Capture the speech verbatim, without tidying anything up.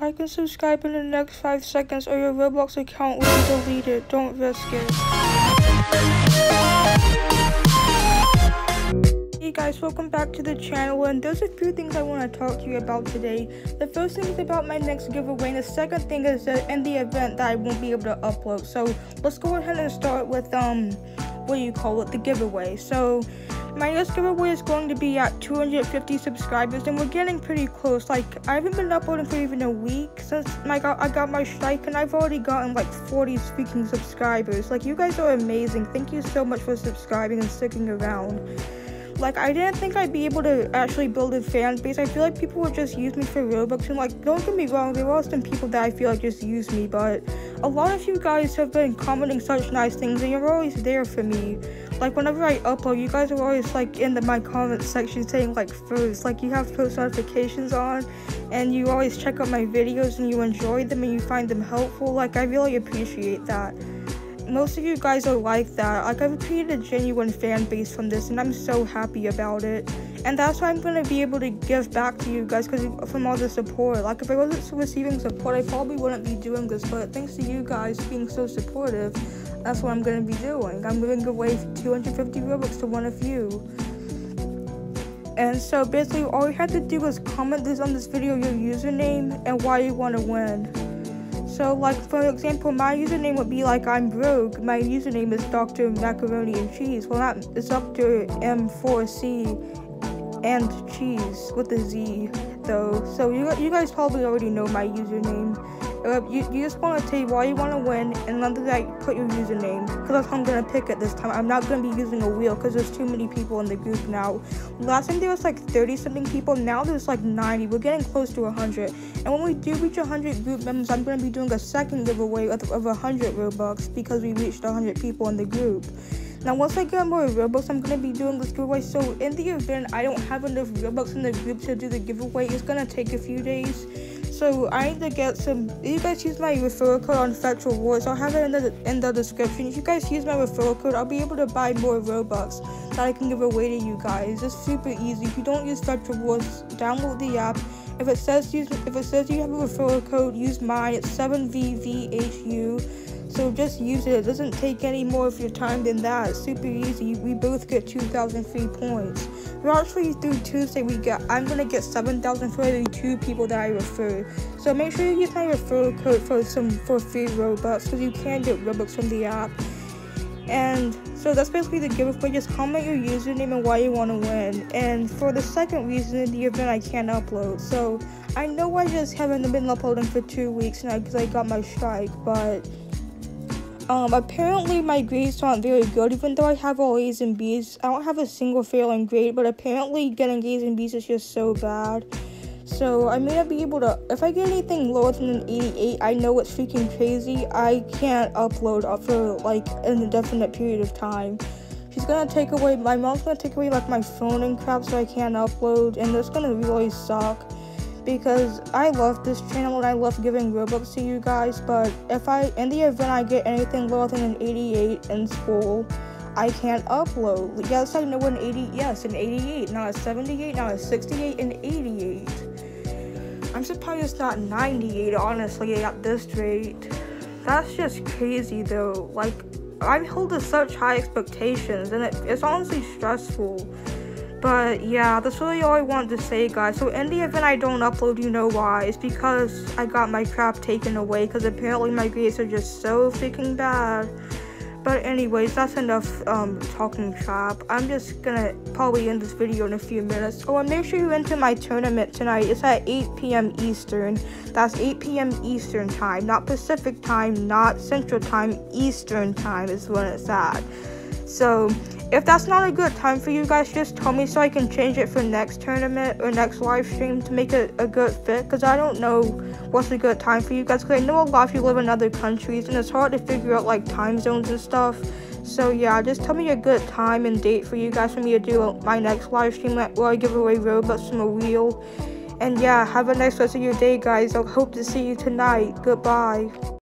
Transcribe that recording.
Like and subscribe in the next five seconds or your Roblox account will be deleted. Don't risk it. Hey guys, welcome back to the channel, and there's a few things I want to talk to you about today. The first thing is about my next giveaway, and the second thing is that in the event that I won't be able to upload. So let's go ahead and start with um what do you call it, the giveaway. So my next giveaway is going to be at two hundred fifty subscribers, and we're getting pretty close. Like, I haven't been uploading for even a week since my got I got my strike, and I've already gotten like forty speaking subscribers. Like, you guys are amazing. Thank you so much for subscribing and sticking around. Like, I didn't think I'd be able to actually build a fan base. I feel like people would just use me for Robux, and like, don't get me wrong, there are some people that I feel like just use me, but a lot of you guys have been commenting such nice things, and you're always there for me. Like, whenever I upload, you guys are always like in the my comment section saying like first, like you have post notifications on, and you always check out my videos and you enjoy them and you find them helpful. Like, I really appreciate that. Most of you guys are like that. Like, I've created a genuine fan base from this, and I'm so happy about it. And that's why I'm going to be able to give back to you guys, because from all the support. Like, if I wasn't receiving support, I probably wouldn't be doing this, but thanks to you guys being so supportive, that's what I'm going to be doing. I'm giving away two hundred fifty Robux to one of you. And so basically all you have to do is comment this on this video, your username and why you want to win. So, like, for example, my username would be like, I'm broke. My username is Doctor Macaroni and Cheese. Well, not, it's Doctor M four C and Cheese with a Z, though. So, you, you guys probably already know my username. Uh, you, you just want to tell you why you want to win, and under that, put your username, because that's how I'm going to pick it this time. I'm not going to be using a wheel, because there's too many people in the group now. Last time there was like thirty something people, now there's like ninety. We're getting close to one hundred. And when we do reach one hundred group members, I'm going to be doing a second giveaway of, of one hundred Robux, because we reached one hundred people in the group. Now, once I get more Robux, I'm going to be doing this giveaway. So, in the event I don't have enough Robux in the group to do the giveaway, it's going to take a few days. So, I need to get some. If you guys use my referral code on Fetch Rewards, I'll have it in the, in the description. If you guys use my referral code, I'll be able to buy more Robux that I can give away to you guys. It's super easy. If you don't use Fetch Rewards, download the app. If it says use, if it says you have a referral code, use mine. It's seven V V H U. So just use it. It doesn't take any more of your time than that. It's super easy. We both get two thousand free points. We're actually through Tuesday. We get. I'm gonna get seven thousand for every two people that I refer. So make sure you use my referral code for some for free Robux, because you can get Robux from the app. And so that's basically the giveaway. Just comment your username and why you want to win. And for the second reason, in the event I can't upload. So I know I just haven't been uploading for two weeks now because I got my strike, but Um, apparently my grades aren't very good, even though I have all A's and B's. I don't have a single failing grade, but apparently getting A's and B's is just so bad. So I may not be able to, if I get anything lower than an eighty-eight, I know it's freaking crazy. I can't upload up for like an indefinite period of time. She's gonna take away, my mom's gonna take away like my phone and crap, so I can't upload, and it's gonna really suck. Because I love this channel and I love giving Robux to you guys, but if I, in the event I get anything lower than an eighty-eight in school, I can't upload. Yes, I know an eighty, yes, an eighty-eight, not a seventy-eight, not a sixty-eight, an eighty-eight. I'm surprised it's not ninety-eight, honestly, at this rate. That's just crazy, though. Like, I hold to such high expectations, and it, it's honestly stressful. But yeah, that's really all I wanted to say, guys. So in the event I don't upload, you know why. It's because I got my crap taken away, because apparently my grades are just so freaking bad. But anyways, that's enough um, talking crap. I'm just gonna probably end this video in a few minutes. Oh, and make sure you enter my tournament tonight. It's at eight P M Eastern. That's eight P M Eastern time, not Pacific time, not Central time, Eastern time is when it's at. So if that's not a good time for you guys, just tell me so I can change it for next tournament or next live stream to make it a good fit, because I don't know what's a good time for you guys, because I know a lot of you live in other countries and it's hard to figure out like time zones and stuff. So yeah, just tell me a good time and date for you guys for me to do my next live stream where I give away Robux from a wheel. And yeah, have a nice rest of your day, guys. I hope to see you tonight. Goodbye.